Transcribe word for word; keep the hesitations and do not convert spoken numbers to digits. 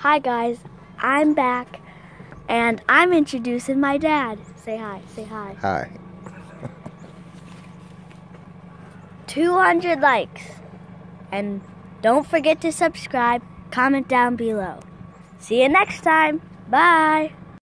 Hi guys, I'm back and I'm introducing my dad. Say hi, say hi. Hi. two hundred likes. And don't forget to subscribe, comment down below. See you next time. Bye.